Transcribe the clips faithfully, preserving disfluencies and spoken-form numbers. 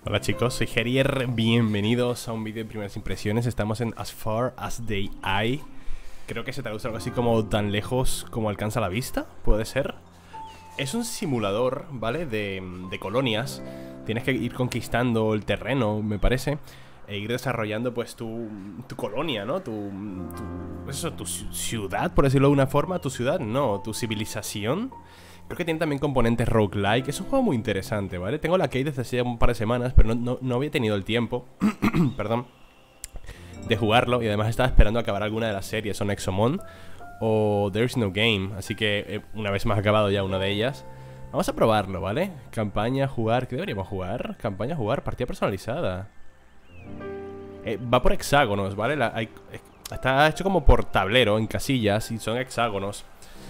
Hola chicos, soy Gerier, bienvenidos a un vídeo de primeras impresiones. Estamos en As Far As The Eye. Creo que se traduce algo así como tan lejos como alcanza la vista, puede ser. Es un simulador, ¿vale? De, de colonias. Tienes que ir conquistando el terreno, me parece, e ir desarrollando pues tu, tu colonia, ¿no? Tu, tu, pues eso, tu ciudad, por decirlo de una forma. Tu ciudad, no, tu civilización. Creo que tiene también componentes roguelike. Es un juego muy interesante, ¿vale? Tengo la key desde hace un par de semanas, pero no, no, no había tenido el tiempo perdón, de jugarlo. Y además estaba esperando acabar alguna de las series, o Nexomon o There's No Game. Así que eh, una vez más acabado ya una de ellas, vamos a probarlo, ¿vale? Campaña, jugar, ¿qué deberíamos jugar? Campaña, jugar, partida personalizada. eh, Va por hexágonos, ¿vale? La, hay, está hecho como por tablero, en casillas, y son hexágonos.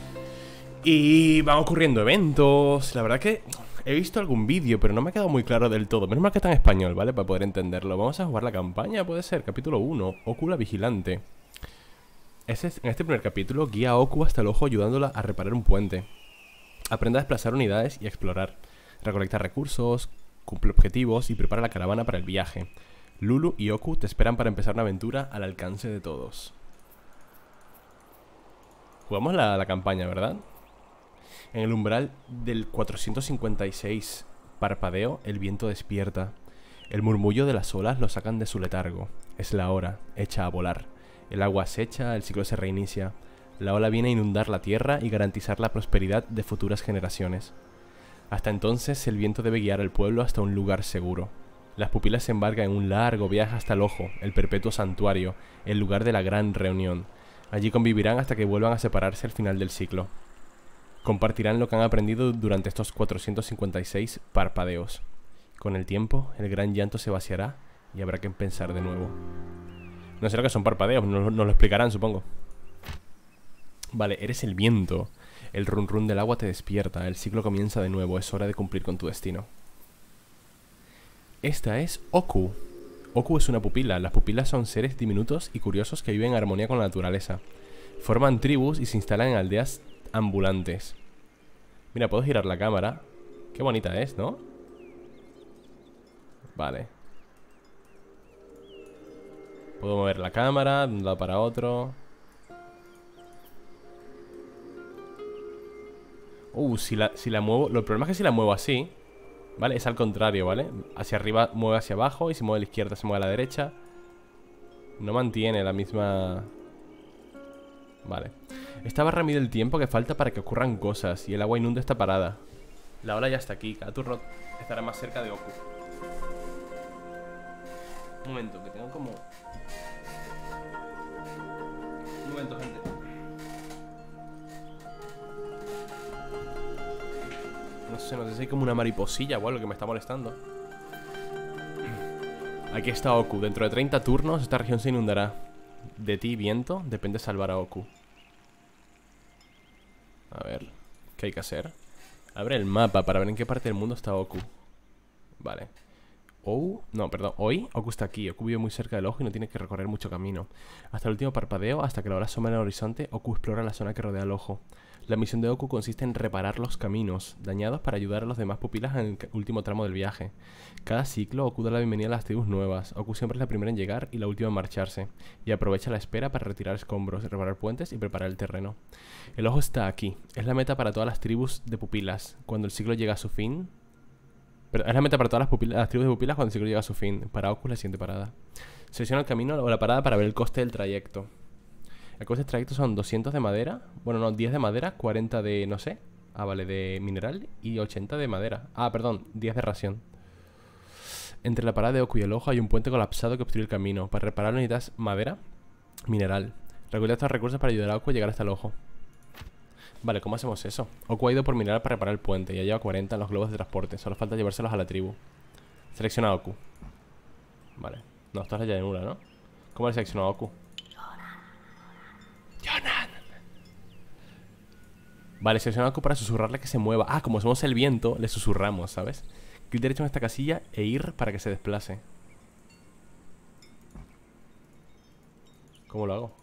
Y van ocurriendo eventos. La verdad que he visto algún vídeo, pero no me ha quedado muy claro del todo. Menos mal que está en español, ¿vale? Para poder entenderlo. Vamos a jugar la campaña, puede ser. Capítulo uno, Oku la vigilante. Este es, en este primer capítulo, guía a Oku hasta el ojo ayudándola a reparar un puente. Aprende a desplazar unidades y a explorar. Recolecta recursos, cumple objetivos y prepara la caravana para el viaje. Lulu y Oku te esperan para empezar una aventura al alcance de todos. Jugamos la, la campaña, ¿verdad? En el umbral del cuatrocientos cincuenta y seis, parpadeo, el viento despierta. El murmullo de las olas lo sacan de su letargo. Es la hora, echa a volar. El agua se echa, el ciclo se reinicia. La ola viene a inundar la tierra y garantizar la prosperidad de futuras generaciones. Hasta entonces, el viento debe guiar al pueblo hasta un lugar seguro. Las pupilas se embarcan en un largo viaje hasta el ojo, el perpetuo santuario, el lugar de la gran reunión. Allí convivirán hasta que vuelvan a separarse al final del ciclo. Compartirán lo que han aprendido durante estos cuatrocientos cincuenta y seis parpadeos. Con el tiempo, el gran llanto se vaciará y habrá que pensar de nuevo. No sé lo que son parpadeos, nos, nos lo explicarán, supongo. Vale, eres el viento. El run run del agua te despierta, el ciclo comienza de nuevo, es hora de cumplir con tu destino. Esta es Oku. Oku es una pupila. Las pupilas son seres diminutos y curiosos que viven en armonía con la naturaleza. Forman tribus y se instalan en aldeas ambulantes. Mira, puedo girar la cámara. Qué bonita es, ¿no? Vale. Puedo mover la cámara de un lado para otro. Uh, si la, si la muevo... Lo problema es que si la muevo así, ¿vale? Es al contrario, ¿vale? Hacia arriba mueve hacia abajo y si mueve a la izquierda se mueve a la derecha. No mantiene la misma... Vale. Esta barra mide el tiempo que falta para que ocurran cosas y el agua inunda esta parada. La ola ya está aquí, cada turno estará más cerca de Oku. Un momento, que tengo como... Un momento, gente. No sé, no sé si hay como una mariposilla o algo que me está molestando. Aquí está Oku. Dentro de treinta turnos esta región se inundará. De ti, viento, depende salvar a Oku. A ver, ¿qué hay que hacer? Abre el mapa para ver en qué parte del mundo está Oku. Vale. Oh, no, perdón, hoy Oku está aquí. Oku vive muy cerca del ojo y no tiene que recorrer mucho camino. Hasta el último parpadeo, hasta que la hora asoma en el horizonte, Oku explora la zona que rodea el ojo. La misión de Oku consiste en reparar los caminos dañados para ayudar a los demás pupilas en el último tramo del viaje. Cada ciclo, Oku da la bienvenida a las tribus nuevas. Oku siempre es la primera en llegar y la última en marcharse, y aprovecha la espera para retirar escombros, reparar puentes y preparar el terreno. El ojo está aquí. Es la meta para todas las tribus de pupilas. Cuando el ciclo llega a su fin... Pero es la meta para todas las, pupilas, las tribus de pupilas cuando el ciclo llega a su fin. Para Oku es la siguiente parada. Selecciona el camino o la parada para ver el coste del trayecto. El coste del trayecto son doscientos de madera. Bueno, no, diez de madera, cuarenta de, no sé. Ah, vale, de mineral y ochenta de madera. Ah, perdón, diez de ración. Entre la parada de Oku y el ojo hay un puente colapsado que obstruye el camino. Para repararlo necesitas madera, mineral. Recolecta estos recursos para ayudar a Oku a llegar hasta el ojo. Vale, ¿cómo hacemos eso? Oku ha ido por mineral para reparar el puente. Ya lleva cuarenta en los globos de transporte. Solo falta llevárselos a la tribu. Selecciona a Oku. Vale. No, esto es la llanura, ¿no? ¿Cómo le selecciono a Oku? Jonan. Vale, selecciona a Oku para susurrarle que se mueva. Ah, como somos el viento, le susurramos, ¿sabes? Clic derecho en esta casilla e ir para que se desplace. ¿Cómo lo hago?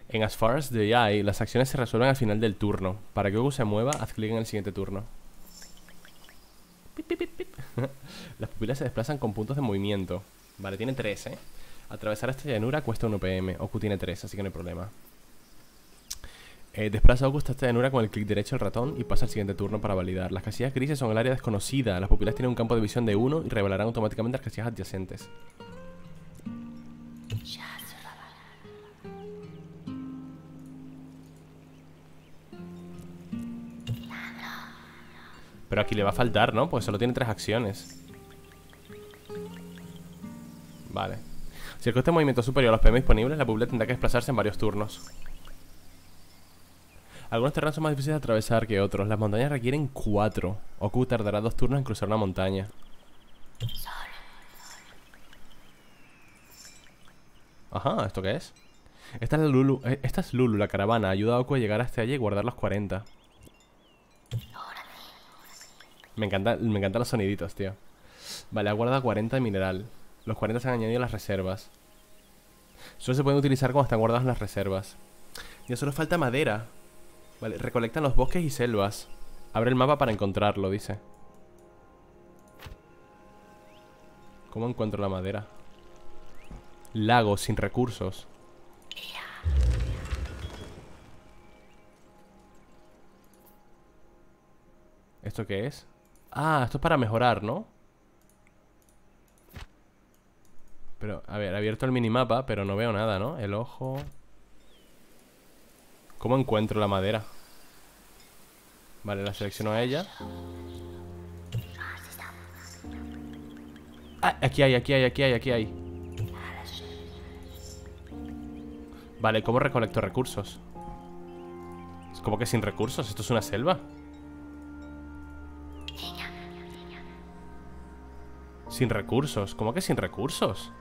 En As Far as the Eye, las acciones se resuelven al final del turno. Para que Goku se mueva, haz clic en el siguiente turno. Pip, pip, pip, pip. Las pupilas se desplazan con puntos de movimiento. Vale, tiene tres, ¿eh? Atravesar esta llanura cuesta uno P M. Goku tiene tres, así que no hay problema. Eh, desplaza a Goku hasta esta llanura con el clic derecho del ratón y pasa al siguiente turno para validar. Las casillas grises son el área desconocida. Las pupilas tienen un campo de visión de uno y revelarán automáticamente las casillas adyacentes. Pero aquí le va a faltar, ¿no? Pues solo tiene tres acciones. Vale. Si el coste de movimiento es superior a los P M disponibles, la pupila tendrá que desplazarse en varios turnos. Algunos terrenos son más difíciles de atravesar que otros. Las montañas requieren cuatro. Goku tardará dos turnos en cruzar una montaña. Ajá, ¿esto qué es? Esta es Lulu, esta es Lulu, la caravana. Ayuda a Goku a llegar hasta allí y guardar los cuarenta. Me encanta, me encantan los soniditos, tío. Vale, ha guardado cuarenta de mineral. Los cuarenta se han añadido a las reservas. Solo se pueden utilizar cuando están guardados en las reservas. Ya solo falta madera. Vale, recolectan los bosques y selvas. Abre el mapa para encontrarlo, dice. ¿Cómo encuentro la madera? Lagos sin recursos. ¿Esto qué es? Ah, esto es para mejorar, ¿no? Pero, a ver, he abierto el minimapa, pero no veo nada, ¿no? El ojo... ¿Cómo encuentro la madera? Vale, la selecciono a ella. Ah, aquí hay, aquí hay, aquí hay, aquí hay. Vale, ¿cómo recolecto recursos? ¿Cómo que sin recursos? ¿Esto es una selva? Sin recursos, ¿cómo que sin recursos?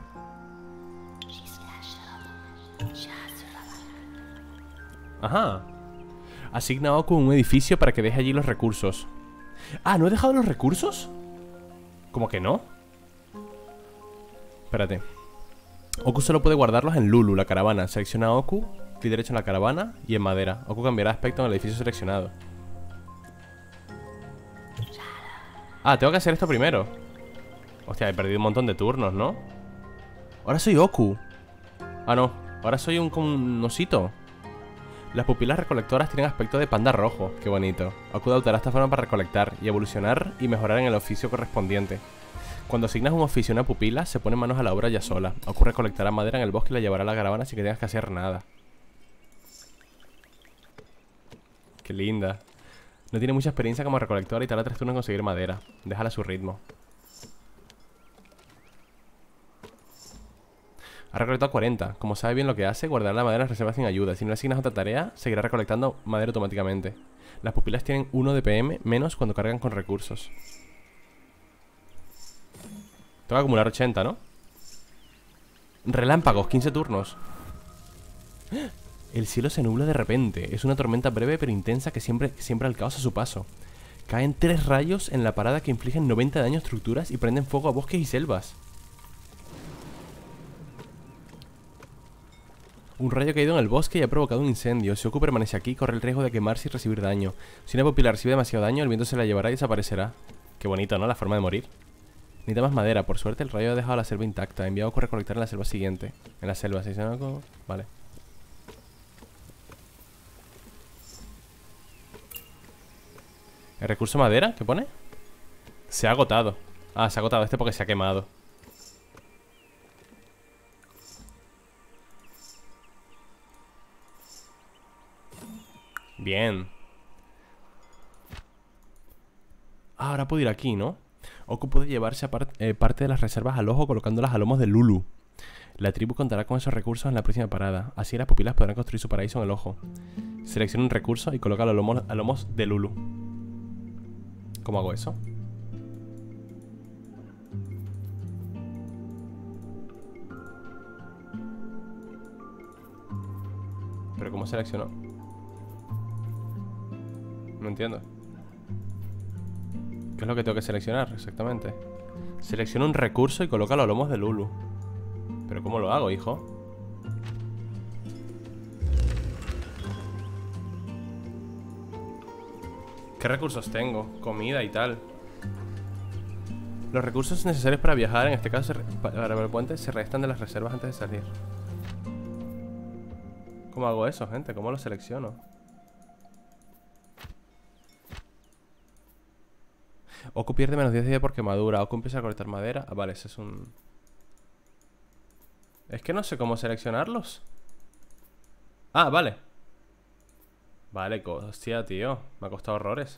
Ajá. Asigna a Goku un edificio para que deje allí los recursos. Ah, ¿no he dejado los recursos? ¿Cómo que no? Espérate. Goku solo puede guardarlos en Lulu, la caravana. Selecciona a Goku, clic derecho en la caravana y en madera. Goku cambiará de aspecto en el edificio seleccionado. Ah, tengo que hacer esto primero. Hostia, he perdido un montón de turnos, ¿no? Ahora soy Goku. Ah, no, ahora soy un, un osito. Las pupilas recolectoras tienen aspecto de panda rojo. Qué bonito. Goku adoptará esta forma para recolectar y evolucionar y mejorar en el oficio correspondiente. Cuando asignas un oficio a una pupila, se pone manos a la obra ya sola. Goku recolectará madera en el bosque y la llevará a la caravana sin que tengas que hacer nada. Qué linda. No tiene mucha experiencia como recolectora y tarda tres turnos en conseguir madera. Déjala a su ritmo. Ha recolectado cuarenta. Como sabe bien lo que hace, guardará la madera en las reservas sin ayuda. Si no le asignas otra tarea, seguirá recolectando madera automáticamente. Las pupilas tienen uno de P M menos cuando cargan con recursos. Tengo que acumular ochenta, ¿no? Relámpagos, quince turnos. El cielo se nubla de repente. Es una tormenta breve pero intensa que siempre siembra el caos a su paso. Caen tres rayos en la parada que infligen noventa de daño a estructuras y prenden fuego a bosques y selvas. Un rayo caído en el bosque y ha provocado un incendio. Si Goku permanece aquí, corre el riesgo de quemarse y recibir daño. Si una pupila recibe demasiado daño, el viento se la llevará y desaparecerá. Qué bonito, ¿no? La forma de morir. Necesita más madera. Por suerte, el rayo ha dejado la selva intacta. Envía a Goku a recolectar en la selva siguiente. En la selva, ¿sí? Vale. ¿El recurso madera? ¿Qué pone? Se ha agotado. Ah, se ha agotado este porque se ha quemado. Bien. Ah, ahora puedo ir aquí, ¿no? Goku puede llevarse a par eh, parte de las reservas al ojo colocándolas a lomos de Lulu. La tribu contará con esos recursos en la próxima parada. Así las pupilas podrán construir su paraíso en el ojo. Selecciona un recurso y coloca los lomos, a lomos de Lulu. ¿Cómo hago eso? ¿Pero cómo selecciono? No entiendo. ¿Qué es lo que tengo que seleccionar exactamente? Selecciona un recurso y coloca los lomos de Lulu. ¿Pero cómo lo hago, hijo? ¿Qué recursos tengo? Comida y tal. Los recursos necesarios para viajar, en este caso para el puente, se restan de las reservas antes de salir. ¿Cómo hago eso, gente? ¿Cómo lo selecciono? Ocu pierde menos diez de vida por quemadura. Ocu empieza a cortar madera. Ah, vale, ese es un... Es que no sé cómo seleccionarlos. Ah, vale. Vale, hostia, tío. Me ha costado horrores.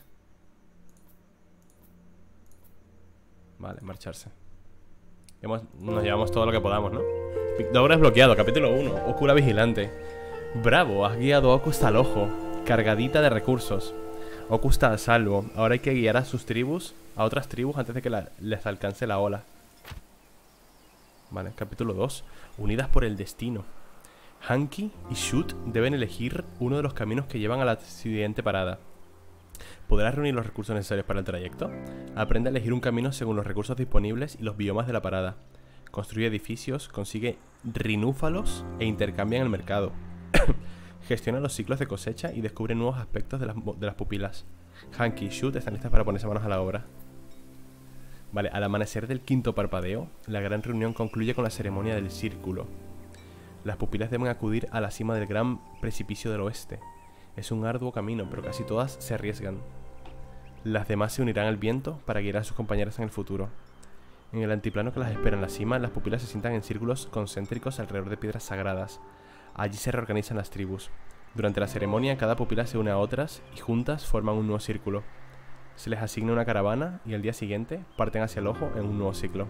Vale, marcharse. Hemos, nos llevamos todo lo que podamos, ¿no? Logro desbloqueado, capítulo uno. Oscura vigilante. Bravo, has guiado a Oku hasta el ojo. Cargadita de recursos. Oku está a salvo. Ahora hay que guiar a sus tribus, a otras tribus, antes de que la, les alcance la ola. Vale, capítulo dos. Unidas por el destino. Hanky y Shoot deben elegir uno de los caminos que llevan a la siguiente parada. ¿Podrás reunir los recursos necesarios para el trayecto? Aprende a elegir un camino según los recursos disponibles y los biomas de la parada. Construye edificios, consigue rinúfalos e intercambia en el mercado. Gestiona los ciclos de cosecha y descubre nuevos aspectos de las, de las pupilas. Hanky y Shoot están listas para ponerse manos a la obra. Vale, al amanecer del quinto parpadeo, la gran reunión concluye con la ceremonia del círculo. Las pupilas deben acudir a la cima del gran precipicio del oeste. Es un arduo camino, pero casi todas se arriesgan. Las demás se unirán al viento para guiar a sus compañeras en el futuro. En el antiplano que las espera en la cima, las pupilas se sientan en círculos concéntricos alrededor de piedras sagradas. Allí se reorganizan las tribus. Durante la ceremonia, cada pupila se une a otras y juntas forman un nuevo círculo. Se les asigna una caravana y al día siguiente parten hacia el ojo en un nuevo ciclo.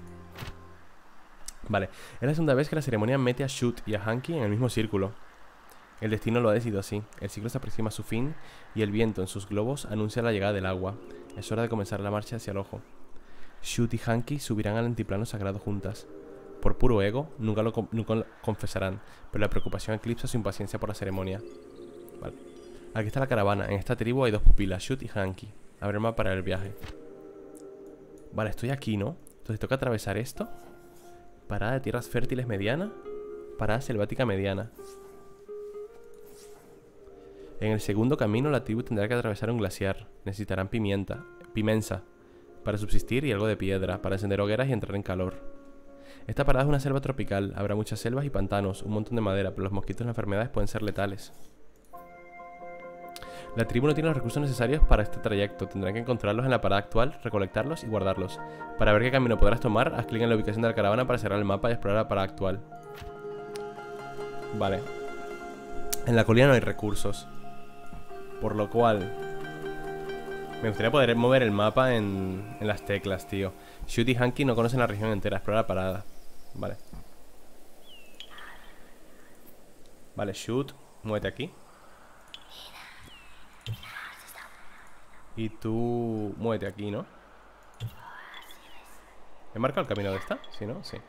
Vale, es la segunda vez que la ceremonia mete a Shoot y a Hanky en el mismo círculo. El destino lo ha decidido así. El ciclo se aproxima a su fin y el viento en sus globos anuncia la llegada del agua. Es hora de comenzar la marcha hacia el ojo. Shoot y Hanky subirán al antiplano sagrado juntas. Por puro ego, nunca lo, nunca lo confesarán, pero la preocupación eclipsa su impaciencia por la ceremonia. Vale. Aquí está la caravana. En esta tribu hay dos pupilas, Shoot y Hanky. Abre el mapa para el viaje. Vale, estoy aquí, ¿no? Entonces tengo que atravesar esto. Parada de tierras fértiles mediana. Parada selvática mediana. En el segundo camino la tribu tendrá que atravesar un glaciar. Necesitarán pimienta, pimensa para subsistir y algo de piedra para encender hogueras y entrar en calor. Esta parada es una selva tropical. Habrá muchas selvas y pantanos, un montón de madera, pero los mosquitos y las enfermedades pueden ser letales. La tribu no tiene los recursos necesarios para este trayecto. Tendrán que encontrarlos en la parada actual, recolectarlos y guardarlos. Para ver qué camino podrás tomar, haz clic en la ubicación de la caravana para cerrar el mapa y explorar la parada actual. Vale. En la colina no hay recursos, por lo cual me gustaría poder mover el mapa en, en las teclas, tío. Shoot y Hanky no conocen la región entera. Explora la parada. Vale. Vale, Shoot, muévete aquí. Y tú muévete aquí, ¿no? ¿He marcado el camino de esta? ¿Sí, no? Sí.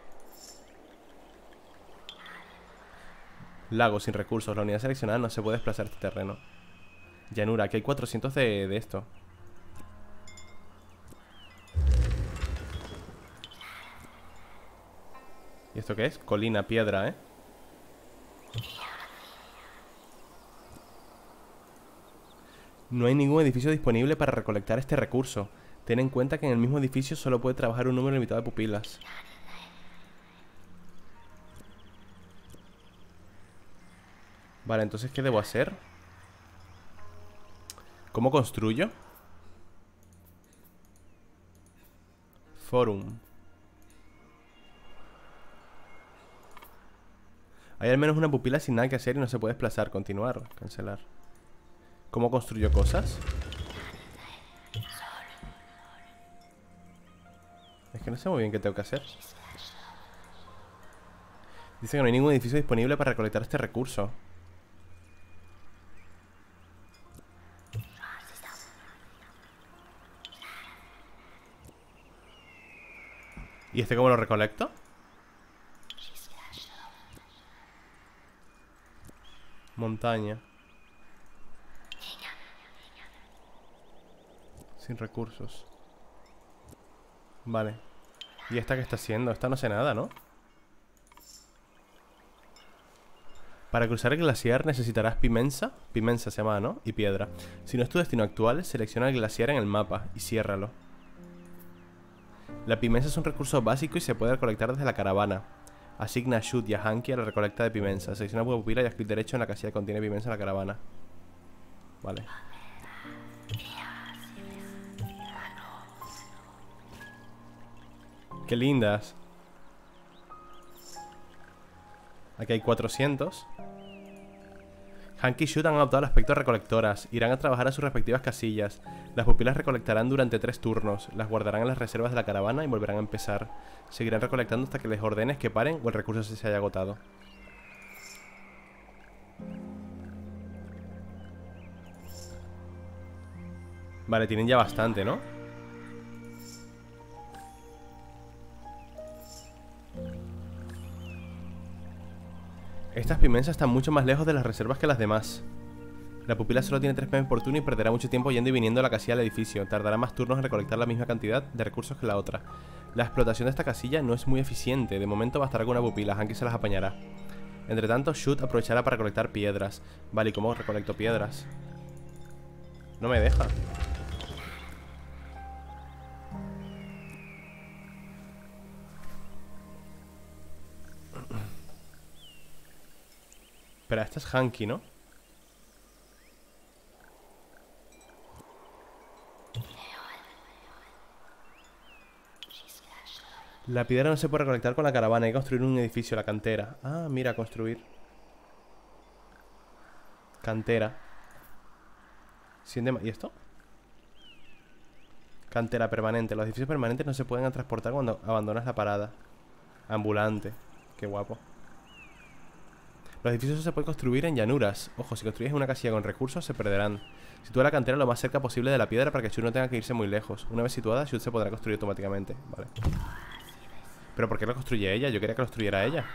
Lago sin recursos. La unidad seleccionada no se puede desplazar este terreno. Llanura. Aquí hay cuatrocientos de, de esto. ¿Y esto qué es? Colina, piedra, ¿eh? No hay ningún edificio disponible para recolectar este recurso. Ten en cuenta que en el mismo edificio solo puede trabajar un número limitado de pupilas. Vale, entonces, ¿qué debo hacer? ¿Cómo construyo? Forum. Hay al menos una pupila sin nada que hacer y no se puede desplazar. Continuar, cancelar. ¿Cómo construyo cosas? Es que no sé muy bien qué tengo que hacer. Dice que no hay ningún edificio disponible para recolectar este recurso. ¿Y este cómo lo recolecto? Montaña. Sin recursos. Vale. ¿Y esta qué está haciendo? Esta no sé nada, ¿no? Para cruzar el glaciar necesitarás pimensa, pimensa se llama, ¿no? Y piedra. Si no es tu destino actual, selecciona el glaciar en el mapa y ciérralo. La pimensa es un recurso básico y se puede recolectar desde la caravana. Asigna a Shoot y a Hanky a la recolecta de pimensa. Selecciona una pupila y haz clic derecho en la casilla que contiene pimensa en la caravana. Vale. ¡Qué lindas! Aquí hay cuatrocientos. Hanky y Shoot han adoptado el aspecto de recolectoras. Irán a trabajar a sus respectivas casillas. Las pupilas recolectarán durante tres turnos. Las guardarán en las reservas de la caravana y volverán a empezar. Seguirán recolectando hasta que les ordenes que paren o el recurso se haya agotado. Vale, tienen ya bastante, ¿no? Estas pimensas están mucho más lejos de las reservas que las demás. La pupila solo tiene tres P M por turno y perderá mucho tiempo yendo y viniendo a la casilla del edificio. Tardará más turnos en recolectar la misma cantidad de recursos que la otra. La explotación de esta casilla no es muy eficiente. De momento bastará con una pupila, Hanky se las apañará. Entre tanto, Shoot aprovechará para recolectar piedras. Vale, ¿y cómo recolecto piedras? No me deja. Pero esta es Hanky, ¿no? La piedra no se puede recolectar con la caravana. Hay que construir un edificio, la cantera. Ah, mira, construir cantera. ¿Y esto? Cantera permanente. Los edificios permanentes no se pueden transportar cuando abandonas la parada. Ambulante. Qué guapo. Los edificios se pueden construir en llanuras. Ojo, si construyes una casilla con recursos se perderán. Sitúa la cantera lo más cerca posible de la piedra para que Shoot no tenga que irse muy lejos. Una vez situada, Shoot se podrá construir automáticamente. Vale. ¿Pero por qué lo construye ella? Yo quería que lo construyera ella.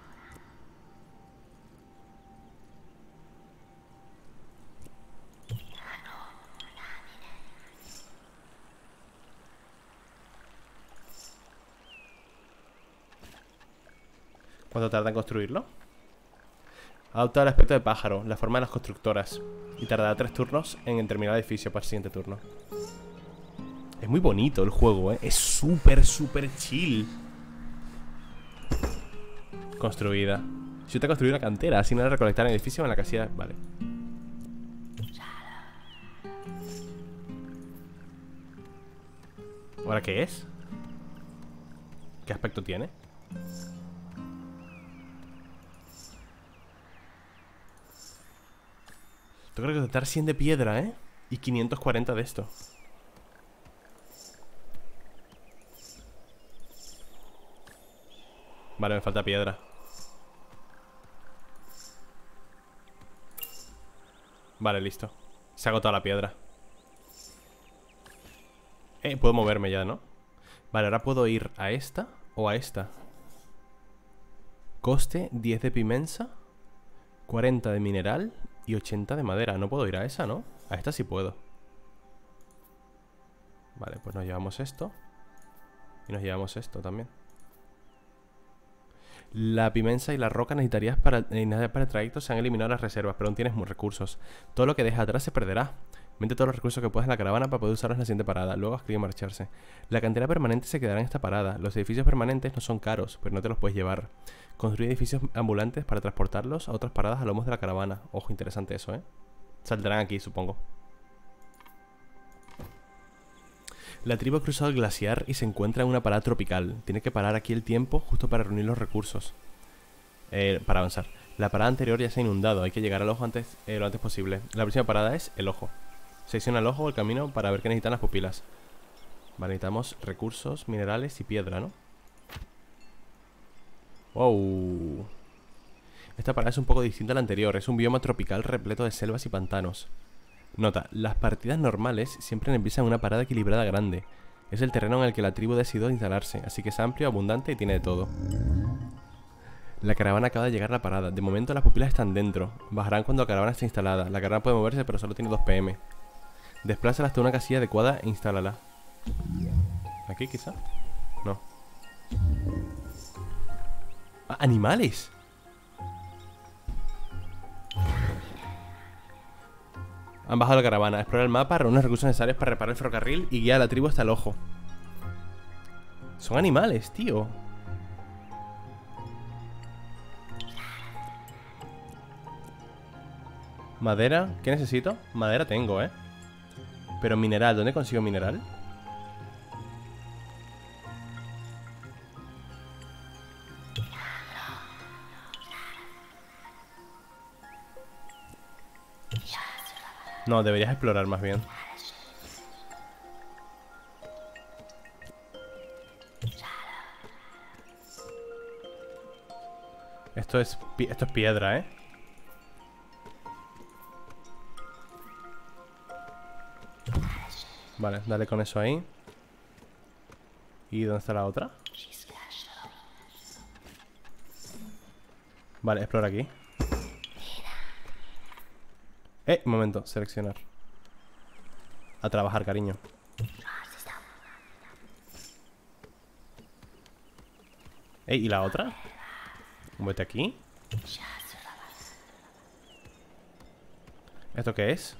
¿Cuánto tarda en construirlo? Ha adoptado el aspecto de pájaro, la forma de las constructoras. Y tardará tres turnos en terminar el edificio para el siguiente turno. Es muy bonito el juego, ¿eh? Es súper, súper chill. Construida. Si te ha construido una cantera, así no la recolectar en el edificio o en la casilla. Vale. ¿Ahora qué es? ¿Qué aspecto tiene? Tengo que recolectar cien de piedra, ¿eh? Y quinientos cuarenta de esto. Vale, me falta piedra. Vale, listo. Se ha agotado la piedra. Eh, puedo moverme ya, ¿no? Vale, ahora puedo ir a esta o a esta. Coste diez de pimensa, cuarenta de mineral y ochenta de madera. No puedo ir a esa, ¿no? A esta sí puedo. Vale, pues nos llevamos esto. Y nos llevamos esto también. La pimensa y la roca necesitarías para, eh, para el trayecto. Se han eliminado las reservas, pero aún tienes muchos recursos. Todo lo que dejas atrás se perderá. Mete todos los recursos que puedas en la caravana para poder usarlos en la siguiente parada. Luego has querido marcharse. La cantera permanente se quedará en esta parada. Los edificios permanentes no son caros, pero no te los puedes llevar. Construye edificios ambulantes para transportarlos a otras paradas a lomos de la caravana. Ojo, interesante eso, ¿eh? Saldrán aquí, supongo. La tribu ha cruzado el glaciar y se encuentra en una parada tropical. Tiene que parar aquí el tiempo justo para reunir los recursos. Eh, para avanzar. La parada anterior ya se ha inundado. Hay que llegar al ojo antes, eh, lo antes posible. La próxima parada es el ojo. Selecciona el ojo o el camino para ver qué necesitan las pupilas. Vale, necesitamos recursos, minerales y piedra, ¿no? Wow. Esta parada es un poco distinta a la anterior. Es un bioma tropical repleto de selvas y pantanos. Nota, las partidas normales siempre empiezan en una parada equilibrada grande. Es el terreno en el que la tribu decidió instalarse, así que es amplio, abundante y tiene de todo. La caravana acaba de llegar a la parada. De momento las pupilas están dentro. Bajarán cuando la caravana esté instalada. La caravana puede moverse, pero solo tiene dos P M. Desplázala hasta una casilla adecuada e instálala. ¿Aquí quizá? No. Ah, ¡animales! Han bajado la caravana. Explora el mapa, reúne los recursos necesarios para reparar el ferrocarril y guía a la tribu hasta el ojo. Son animales, tío. Madera, ¿qué necesito? Madera tengo, ¿eh? Pero mineral, ¿dónde consigo mineral? No, deberías explorar más bien. Esto es, esto es piedra, ¿eh? Vale, dale con eso ahí. ¿Y dónde está la otra? Vale, explora aquí. Eh, un momento, seleccionar. A trabajar, cariño. Eh, ¿y la otra? Vete aquí. ¿Esto qué es?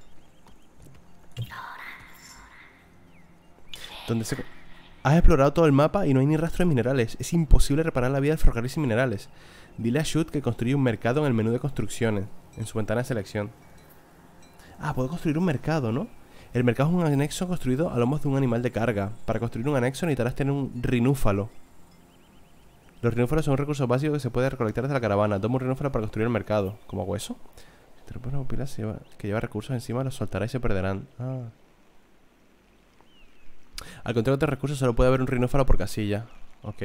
¿Dónde se... Has explorado todo el mapa y no hay ni rastro de minerales. Es imposible reparar la vía del ferrocarril sin minerales. Dile a Shoot que construye un mercado en el menú de construcciones, en su ventana de selección. Ah, puedo construir un mercado, ¿no? El mercado es un anexo construido a lomos de un animal de carga. Para construir un anexo necesitarás tener un rinúfalo. Los rinúfalos son recursos básicos que se pueden recolectar desde la caravana. Toma un rinúfalo para construir el mercado. ¿Cómo hago eso? Si te lo pones una pila que lleva recursos encima, los soltará y se perderán. Ah. Al contar otros recursos solo puede haber un rinúfalo por casilla. Ok.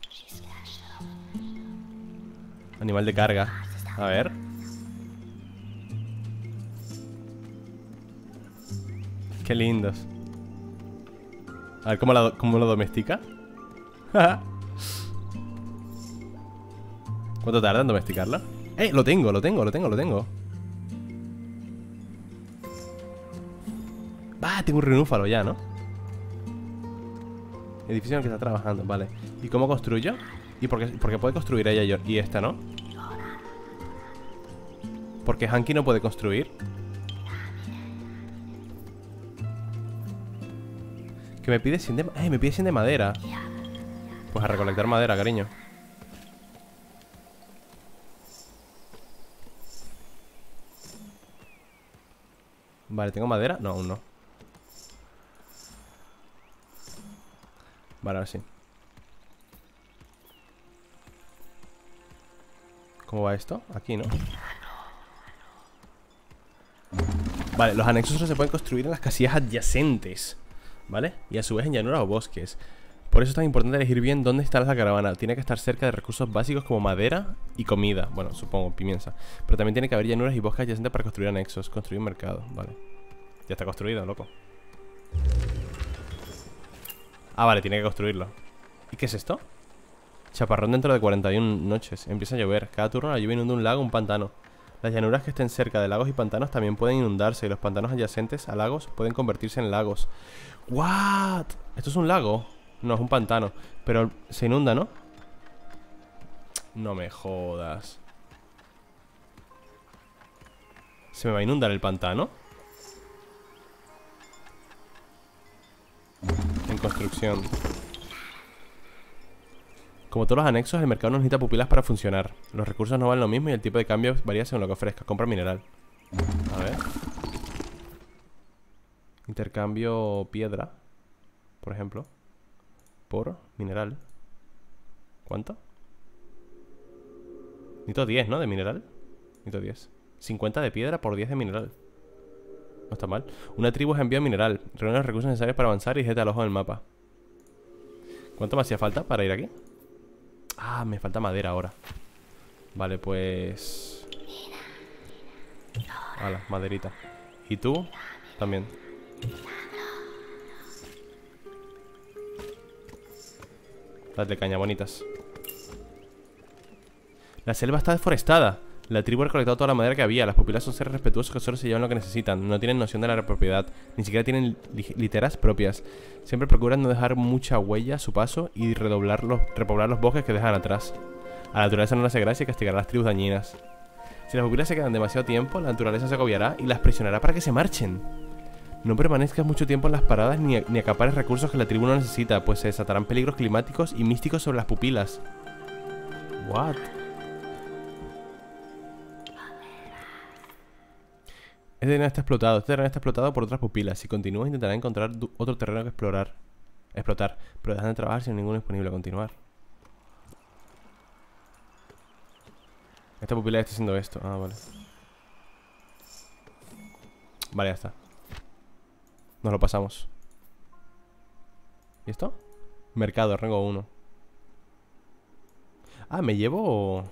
Animal de carga. A ver. Qué lindos. A ver, ¿cómo, la, cómo lo domestica? ¿Cuánto tarda en domesticarla? ¡Eh! Lo tengo, lo tengo, lo tengo, lo tengo. ¡Ah! Tengo un rinúfalo ya, ¿no? Edificio en el que está trabajando, vale. ¿Y cómo construyo? ¿Y por qué, por qué puede construir ella y, yo, y esta no? Porque Hanky no puede construir. Que me pide cien de... ¡Eh! Me pide cien de madera. Pues a recolectar madera, cariño. Vale, ¿tengo madera? No, aún no. Vale, ahora sí. ¿Cómo va esto? Aquí, ¿no? Vale, los anexos solo se pueden construir en las casillas adyacentes, ¿vale? Y a su vez en llanuras o bosques. Por eso es tan importante elegir bien dónde está la caravana. Tiene que estar cerca de recursos básicos como madera y comida. Bueno, supongo, pimienta. Pero también tiene que haber llanuras y bosques adyacentes para construir anexos. Construir un mercado, vale. Ya está construido, loco. Ah, vale, tiene que construirlo. ¿Y qué es esto? Chaparrón dentro de cuarenta y una noches. Empieza a llover. Cada turno la lluvia inunda un lago o un pantano. Las llanuras que estén cerca de lagos y pantanos también pueden inundarse. Y los pantanos adyacentes a lagos pueden convertirse en lagos. ¿What? ¿Esto es un lago? No, es un pantano. Pero se inunda, ¿no? No me jodas. ¿Se me va a inundar el pantano? En construcción. Como todos los anexos, el mercado no necesita pupilas para funcionar. Los recursos no valen lo mismo y el tipo de cambio varía según lo que ofrezca. Compra mineral. A ver. Intercambio piedra, por ejemplo, por mineral. ¿Cuánto? Necesito diez, ¿no? De mineral. Necesito diez. cincuenta de piedra por diez de mineral. No está mal. Una tribu es envío mineral. Reúne los recursos necesarios para avanzar y jeta al ojo del mapa. ¿Cuánto me hacía falta para ir aquí? Ah, me falta madera ahora. Vale, pues... Hala, maderita. ¿Y tú? También. Dale caña, bonitas. La selva está deforestada. La tribu ha recolectado toda la madera que había. Las pupilas son seres respetuosos que solo se llevan lo que necesitan. No tienen noción de la propiedad. Ni siquiera tienen li literas propias. Siempre procuran no dejar mucha huella a su paso y redoblar los, repoblar los bosques que dejan atrás. A la naturaleza no le hace gracia y castigar a las tribus dañinas. Si las pupilas se quedan demasiado tiempo, la naturaleza se agobiará y las presionará para que se marchen. No permanezcas mucho tiempo en las paradas ni, ni acapares recursos que la tribu no necesita, pues se desatarán peligros climáticos y místicos sobre las pupilas. What? Este terreno está explotado. Este terreno está explotado por otras pupilas. Si continúas, intentarás encontrar otro terreno que explorar. Explotar. Pero dejan de trabajar sin ninguno disponible a continuar. Esta pupila ya está haciendo esto. Ah, vale. Vale, ya está. Nos lo pasamos. ¿Y esto? Mercado, rango uno. Ah, me llevo...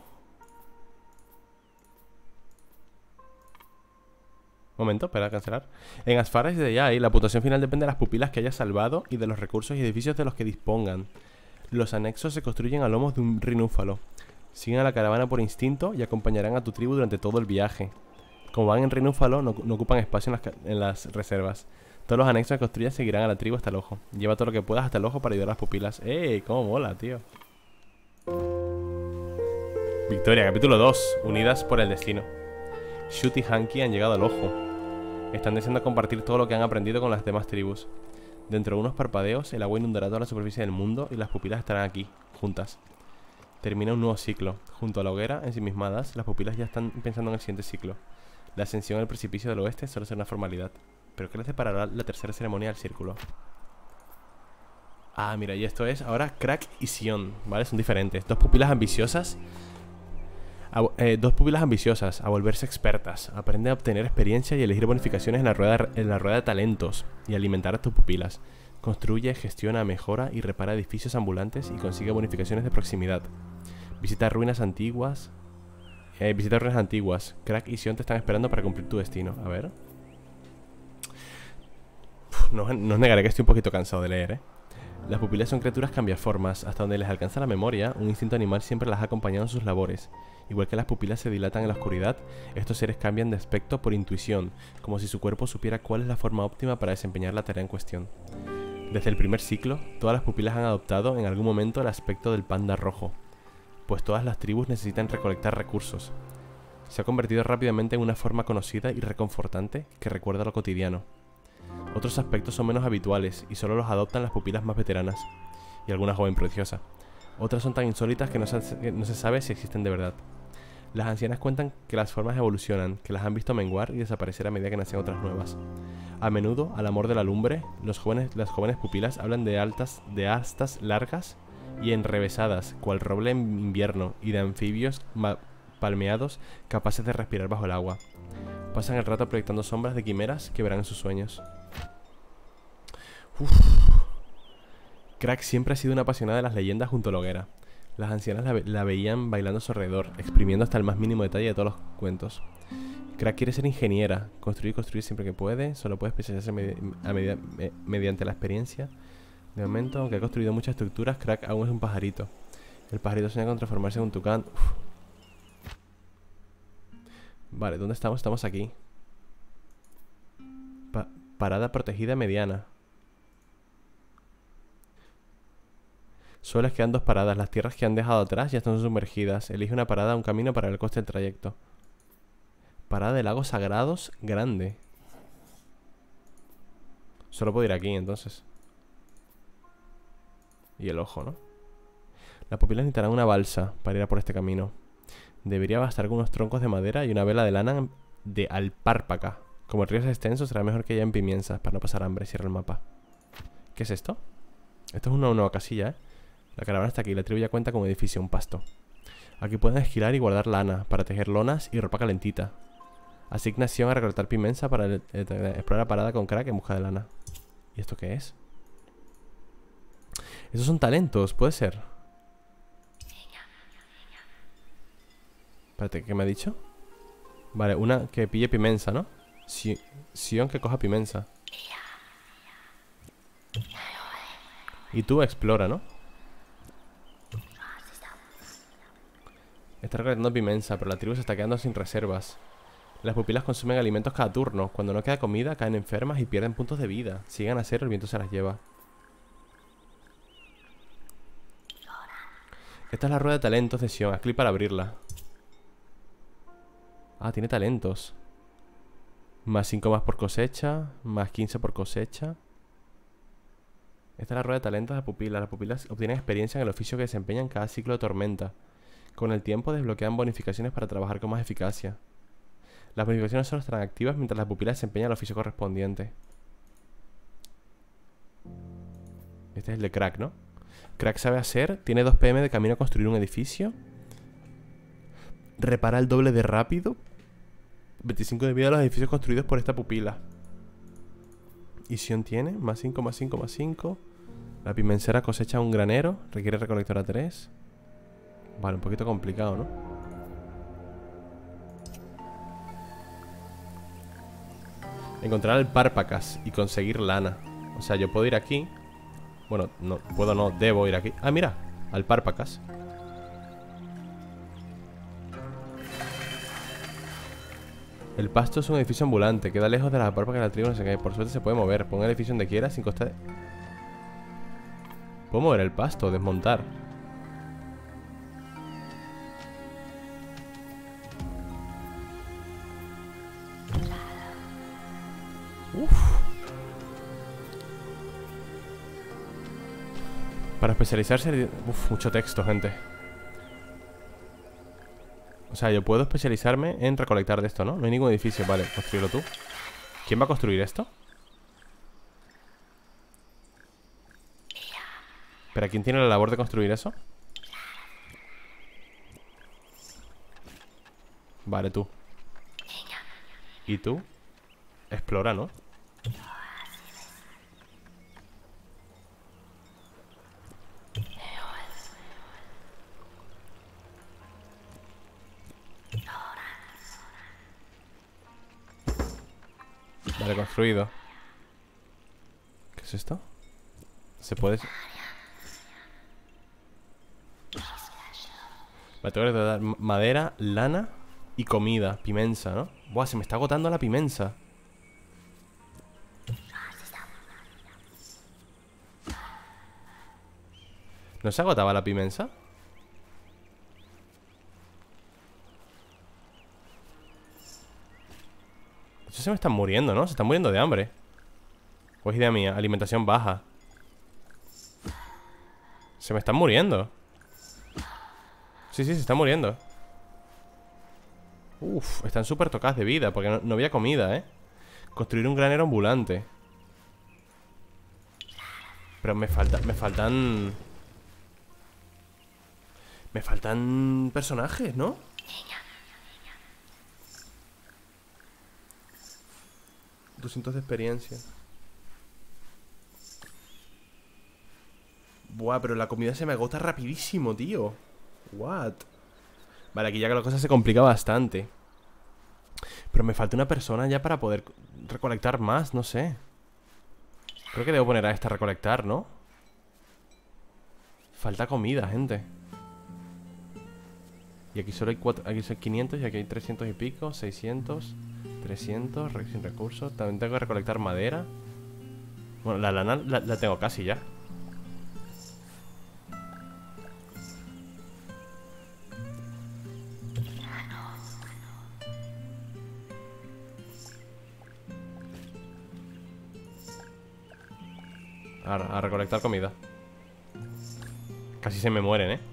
Momento, espera, cancelar. En As Far As The Eye, la puntuación final depende de las pupilas que hayas salvado y de los recursos y edificios de los que dispongan. Los anexos se construyen a lomos de un rinúfalo. Siguen a la caravana por instinto y acompañarán a tu tribu durante todo el viaje. Como van en rinúfalo, no, no ocupan espacio en las, en las reservas. Todos los anexos que construyas seguirán a la tribu hasta el ojo. Lleva todo lo que puedas hasta el ojo para ayudar a las pupilas. ¡Ey! ¡Cómo mola, tío! Victoria, capítulo dos. Unidas por el destino. Shoot y Hanky han llegado al ojo. Están deseando compartir todo lo que han aprendido con las demás tribus. Dentro de unos parpadeos, el agua inundará toda la superficie del mundo y las pupilas estarán aquí, juntas. Termina un nuevo ciclo. Junto a la hoguera, ensimismadas, las pupilas ya están pensando en el siguiente ciclo. La ascensión al precipicio del oeste solo será una formalidad. ¿Pero qué les deparará la tercera ceremonia del círculo? Ah, mira, y esto es ahora Crack y Sion, ¿vale? Son diferentes. Dos pupilas ambiciosas... A, eh, dos pupilas ambiciosas, a volverse expertas. Aprende a obtener experiencia y elegir bonificaciones en la rueda, en la rueda de talentos y alimentar a tus pupilas. Construye, gestiona, mejora y repara edificios ambulantes y consigue bonificaciones de proximidad. Visita ruinas antiguas. Eh, visita ruinas antiguas. Crack y Sion te están esperando para cumplir tu destino. A ver. Uf, no, no os negaré que estoy un poquito cansado de leer, ¿eh? Las pupilas son criaturas cambiaformas. Hasta donde les alcanza la memoria, un instinto animal siempre las ha acompañado en sus labores. Igual que las pupilas se dilatan en la oscuridad, estos seres cambian de aspecto por intuición, como si su cuerpo supiera cuál es la forma óptima para desempeñar la tarea en cuestión. Desde el primer ciclo, todas las pupilas han adoptado en algún momento el aspecto del panda rojo, pues todas las tribus necesitan recolectar recursos. Se ha convertido rápidamente en una forma conocida y reconfortante que recuerda lo cotidiano. Otros aspectos son menos habituales y solo los adoptan las pupilas más veteranas, y alguna joven prodigiosa. Otras son tan insólitas que no se, que no se sabe si existen de verdad. Las ancianas cuentan que las formas evolucionan, que las han visto menguar y desaparecer a medida que nacen otras nuevas. A menudo, al amor de la lumbre, los jóvenes, las jóvenes pupilas hablan de altas, de astas largas y enrevesadas, cual roble en invierno, y de anfibios palmeados capaces de respirar bajo el agua. Pasan el rato proyectando sombras de quimeras que verán en sus sueños. Uf. Crack siempre ha sido una apasionada de las leyendas junto a la hoguera. Las ancianas la, ve la veían bailando a su alrededor, exprimiendo hasta el más mínimo detalle de todos los cuentos. Crack quiere ser ingeniera, construir y construir siempre que puede, solo puede especializarse medi a medida me mediante la experiencia. De momento, aunque ha construido muchas estructuras, Crack aún es un pajarito. El pajarito sueña con transformarse en un tucán. Uf. Vale, ¿dónde estamos? Estamos aquí. Pa parada protegida mediana. Solo les quedan dos paradas. Las tierras que han dejado atrás ya están sumergidas. Elige una parada, un camino para el coste del trayecto. Parada de lagos sagrados grande. Solo puedo ir aquí, entonces. Y el ojo, ¿no? Las pupilas necesitarán una balsa para ir a por este camino. Debería bastar con unos troncos de madera y una vela de lana de alpárpaca. Como el río es extenso, será mejor que haya en Pimiensas para no pasar hambre. Cierra el mapa. ¿Qué es esto? Esto es una nueva casilla, ¿eh? La caravana está aquí. La tribu ya cuenta con un edificio, un pasto. Aquí pueden esquilar y guardar lana para tejer lonas y ropa calentita. Asignación a recolectar pimensa para el, el, el, explorar la parada con Crack en busca de lana. ¿Y esto qué es? Esos son talentos, puede ser. Espérate, ¿qué me ha dicho? Vale, una que pille pimensa, ¿no? Si, Sion que coja pimensa. Y tú explora, ¿no? Está recolectando pimensa, pero la tribu se está quedando sin reservas. Las pupilas consumen alimentos cada turno. Cuando no queda comida, caen enfermas y pierden puntos de vida. Si llegan a cero, el viento se las lleva. Esta es la rueda de talentos de Sion. Haz clic para abrirla. Ah, tiene talentos. Más cinco más por cosecha. Más quince por cosecha. Esta es la rueda de talentos de pupilas. Las pupilas obtienen experiencia en el oficio que desempeñan cada ciclo de tormenta. Con el tiempo desbloquean bonificaciones para trabajar con más eficacia. Las bonificaciones solo estarán activas mientras las pupilas desempeñan el oficio correspondiente. Este es el de Crack, ¿no? Crack sabe hacer. Tiene dos P M de camino a construir un edificio. Repara el doble de rápido. veinticinco de vida a los edificios construidos por esta pupila. ¿Y Sion tiene? Más cinco, más cinco, más cinco. La pimencera cosecha un granero. Requiere recolector a tres. Vale, un poquito complicado, ¿no? Encontrar el párpacas y conseguir lana. O sea, yo puedo ir aquí. Bueno, no, puedo no, debo ir aquí. Ah, mira, al párpacas. El pasto es un edificio ambulante. Queda lejos de las párpacas de la tribu, no sé qué. Por suerte se puede mover. Pon el edificio donde quiera sin costa de... Puedo mover el pasto, desmontar. Uf. Para especializarse... Uf, mucho texto, gente. O sea, yo puedo especializarme en recolectar de esto, ¿no? No hay ningún edificio. Vale, construirlo tú. ¿Quién va a construir esto? ¿Pero quién tiene la labor de construir eso? Vale, tú. ¿Y tú? Explora, ¿no? Vale, construido. ¿Qué es esto? ¿Se puede...? Vale, tengo que dar madera, lana y comida. Pimensa, ¿no? Buah, se me está agotando la pimensa. ¿No se agotaba la pimensa? Estos se me están muriendo, ¿no? Se están muriendo de hambre. ¿O es idea mía? Alimentación baja. Se me están muriendo. Sí, sí, se están muriendo. Uf, están súper tocadas de vida. Porque no, no había comida, ¿eh? Construir un granero ambulante. Pero me falta, me faltan... Me faltan personajes, ¿no? doscientos de experiencia. Buah, pero la comida se me agota rapidísimo, tío. What? Vale, aquí ya que la cosa se complica bastante. Pero me falta una persona ya para poder recolectar más, no sé. Creo que debo poner a esta a recolectar, ¿no? Falta comida, gente. Y aquí solo hay cuatro, aquí son quinientos y aquí hay trescientos y pico, seiscientos, trescientos, sin recursos. También tengo que recolectar madera. Bueno, la lana la, la tengo casi ya. A, a recolectar comida. Casi se me mueren, ¿eh?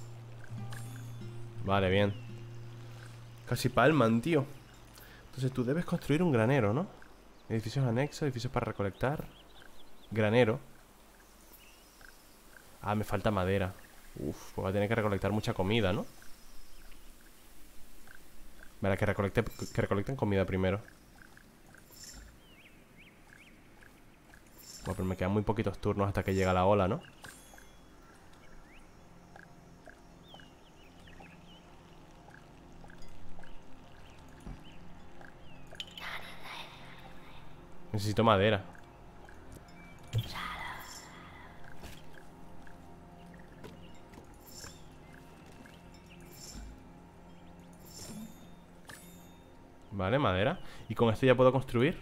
Vale, bien. Casi palman, tío. Entonces tú debes construir un granero, ¿no? Edificios anexos, edificios para recolectar. Granero. Ah, me falta madera. Uf, pues voy a tener que recolectar mucha comida, ¿no? Vale, que, recolecte, que recolecten comida primero. Bueno, pero me quedan muy poquitos turnos hasta que llega la ola, ¿no? Necesito madera. Vale, madera. ¿Y con esto ya puedo construir?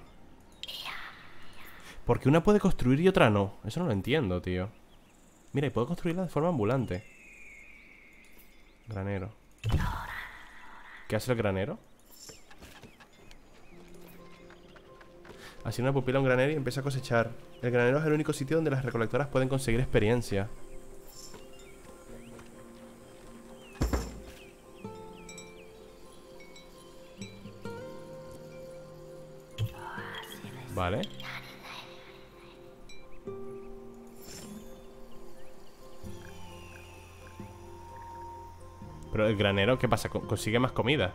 ¿Por qué una puede construir y otra no? Eso no lo entiendo, tío. Mira, y puedo construirla de forma ambulante. Granero. ¿Qué hace el granero? Asigna una pupila a un granero y empieza a cosechar. El granero es el único sitio donde las recolectoras pueden conseguir experiencia. Vale. Pero el granero, ¿qué pasa? ¿Consigue más comida?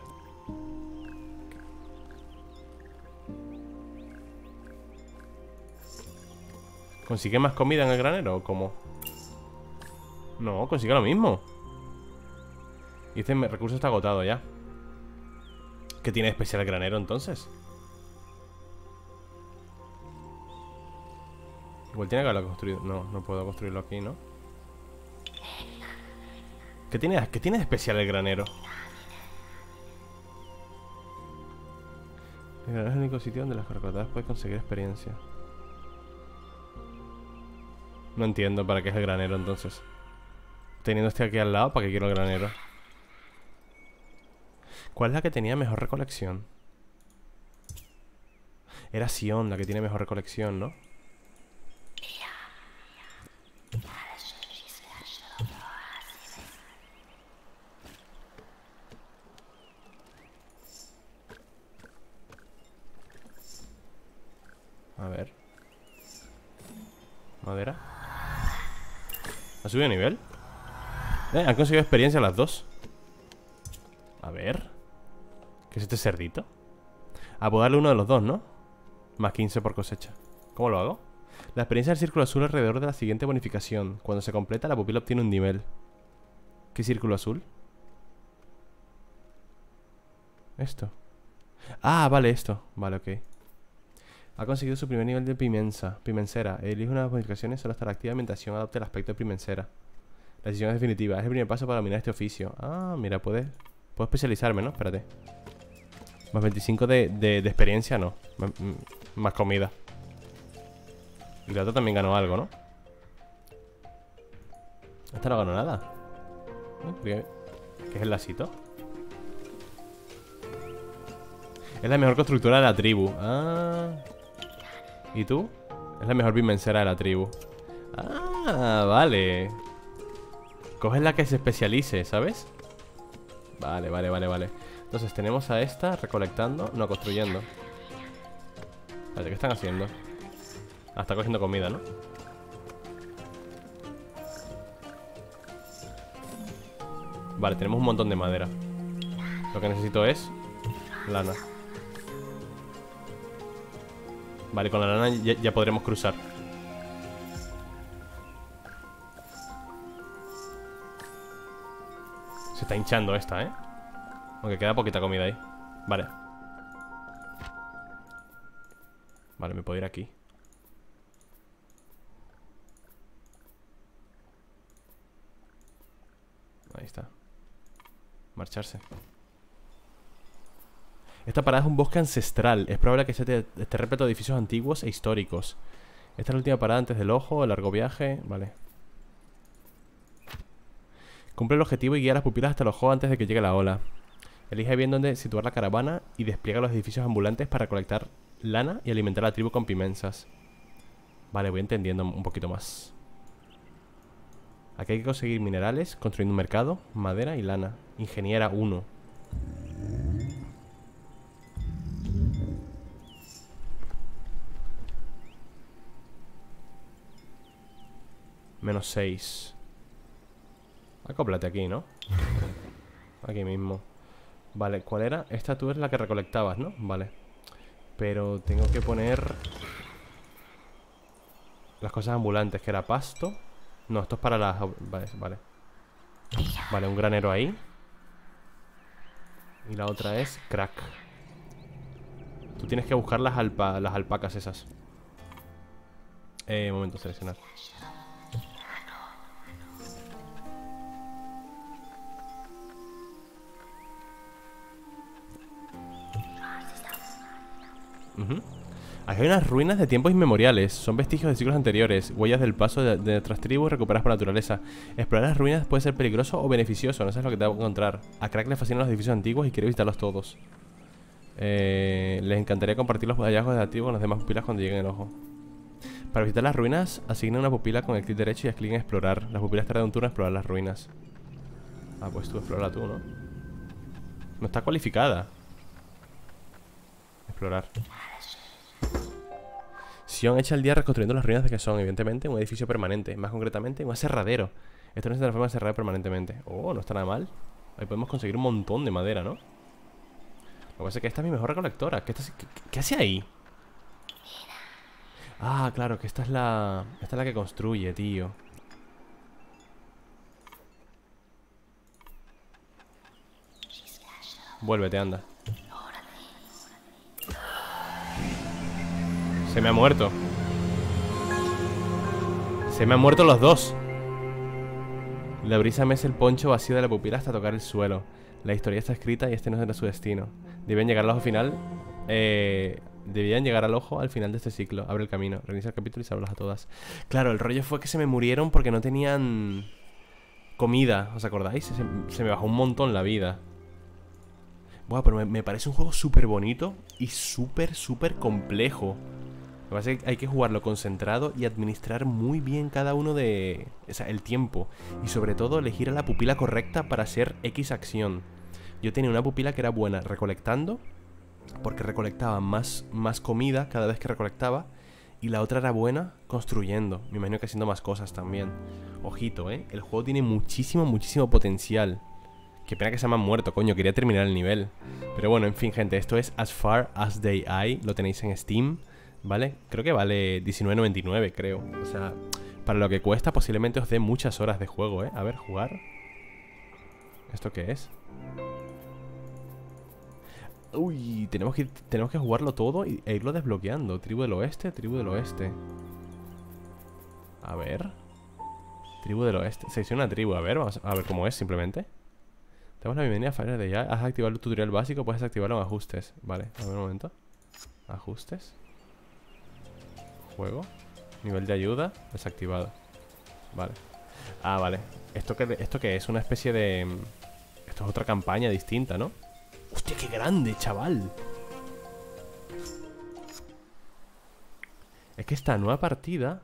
¿Consigue más comida en el granero o cómo? No, consigue lo mismo. Y este recurso está agotado ya. ¿Qué tiene de especial el granero entonces? Igual tiene que haberlo construido. No, no puedo construirlo aquí, ¿no? ¿Qué tiene, qué tiene de especial el granero? El granero es el único sitio donde las recolectadas pueden conseguir experiencia. No entiendo para qué es el granero entonces. Teniendo este aquí al lado, ¿para qué quiero el granero? ¿Cuál es la que tenía mejor recolección? Era Sion la que tiene mejor recolección, ¿no? A ver. Madera. ¿Ha subido de nivel? Eh, han conseguido experiencia las dos. A ver. ¿Qué es este cerdito? Ah, puedo darle uno de los dos, ¿no? Más quince por cosecha. ¿Cómo lo hago? La experiencia del círculo azul alrededor de la siguiente bonificación. Cuando se completa, la pupila obtiene un nivel. ¿Qué círculo azul? Esto. Ah, vale, esto. Vale, ok. Ha conseguido su primer nivel de pimensa, pimensera. Elige una de las bonificaciones solo estará activa mientras Sion adopte el aspecto de pimensera. La decisión es definitiva. Es el primer paso para dominar este oficio. Ah, mira, puede... Puedo especializarme, ¿no? Espérate. Más veinticinco de, de, de experiencia, no. Más, más comida. Y la otra también ganó algo, ¿no? Esta no ganó nada. ¿Qué es el lacito? Es la mejor constructora de la tribu. Ah. ¿Y tú? Es la mejor pimensera de la tribu. Ah, vale. Coges la que se especialice, ¿sabes? Vale, vale, vale, vale. Entonces tenemos a esta recolectando. No, construyendo. Vale, ¿qué están haciendo? Ah, está cogiendo comida, ¿no? Vale, tenemos un montón de madera. Lo que necesito es lana. Vale, con la lana ya, ya podremos cruzar. Se está hinchando esta, ¿eh? Aunque queda poquita comida ahí. Vale. Vale, me puedo ir aquí. Ahí está. Marcharse. Esta parada es un bosque ancestral. Es probable que esté, esté repleto de edificios antiguos e históricos. Esta es la última parada antes del ojo, el largo viaje. Vale. Cumple el objetivo y guía a las pupilas hasta el ojo antes de que llegue la ola. Elige bien dónde situar la caravana y despliega los edificios ambulantes para recolectar lana y alimentar a la tribu con pimensas. Vale, voy entendiendo un poquito más. Aquí hay que conseguir minerales, construyendo un mercado, madera y lana. Ingeniera uno. Menos seis. Acóplate aquí, ¿no? Aquí mismo. Vale, ¿cuál era? Esta tú eres la que recolectabas, ¿no? Vale. Pero tengo que poner las cosas ambulantes, que era pasto. No, esto es para las... Vale, vale. Vale, un granero ahí. Y la otra es crack. Tú tienes que buscar las, alpa... las alpacas esas. Eh, momento, seleccionar. Uh-huh. Aquí hay unas ruinas de tiempos inmemoriales. Son vestigios de siglos anteriores, huellas del paso de, de otras tribus recuperadas por naturaleza. Explorar las ruinas puede ser peligroso o beneficioso. No sabes lo que te va a encontrar. A Crack le fascinan los edificios antiguos y quiere visitarlos todos. Eh, les encantaría compartir los hallazgos de activo con las demás pupilas cuando lleguen el ojo. Para visitar las ruinas, asigna una pupila con el clic derecho y haz clic en explorar. Las pupilas tardan un turno en explorar las ruinas. Ah, pues tú, explora tú, ¿no? No está cualificada. Explorar. Sion echa el día reconstruyendo las ruinas de que son, evidentemente, un edificio permanente. Más concretamente, un aserradero. Esto no se transforma en aserradero permanentemente. Oh, no está nada mal. Ahí podemos conseguir un montón de madera, ¿no? Lo que pasa es que esta es mi mejor recolectora. ¿Qué, está, qué, qué hace ahí? Ah, claro, que esta es la... Esta es la que construye, tío. Vuélvete, anda. Se me ha muerto. Se me han muerto los dos. La brisa mece el poncho vacío de la pupila hasta tocar el suelo. La historia está escrita y este no será su destino. Deben llegar al ojo final. Eh... Debían llegar al ojo al final de este ciclo. Abre el camino, reinicia el capítulo y salvarlas a todas. Claro, el rollo fue que se me murieron porque no tenían comida, ¿os acordáis? Se, se me bajó un montón la vida. Buah, pero me, me parece un juego súper bonito y súper, súper complejo. Lo que pasa es que hay que jugarlo concentrado y administrar muy bien cada uno de... O sea, el tiempo. Y sobre todo elegir a la pupila correcta para hacer X acción. Yo tenía una pupila que era buena recolectando, porque recolectaba más, más comida cada vez que recolectaba. Y la otra era buena construyendo. Me imagino que haciendo más cosas también. Ojito, eh. El juego tiene muchísimo, muchísimo potencial. Qué pena que se me han muerto, coño. Quería terminar el nivel. Pero bueno, en fin, gente. Esto es As Far As They Eye. Lo tenéis en Steam, ¿vale? Creo que vale diecinueve noventa y nueve, creo. O sea, para lo que cuesta posiblemente os dé muchas horas de juego, eh. A ver, jugar. ¿Esto qué es? Uy, tenemos que, tenemos que jugarlo todo y, e irlo desbloqueando. Tribu del oeste, tribu del oeste. A ver. Tribu del oeste. Selecciona una tribu, a ver, vamos a ver cómo es simplemente. Tenemos la bienvenida a Fire de ya. Has activado el tutorial básico, puedes activarlo en ajustes. Vale, a ver un momento. Ajustes. Juego. Nivel de ayuda, desactivado. Vale. Ah, vale. ¿Esto qué, esto qué es? Una especie de... Esto es otra campaña distinta, ¿no? ¡Hostia, qué grande, chaval! Es que esta nueva partida...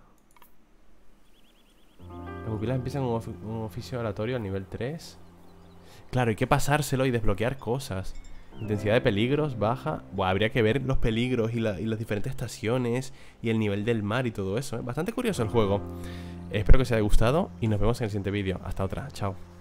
Las pupilas empiezan un, of un oficio aleatorio al nivel tres. Claro, hay que pasárselo y desbloquear cosas. Intensidad de peligros baja. Buah, habría que ver los peligros y, la, y las diferentes estaciones y el nivel del mar y todo eso, ¿eh? Bastante curioso el juego. Espero que os haya gustado y nos vemos en el siguiente vídeo. Hasta otra, chao.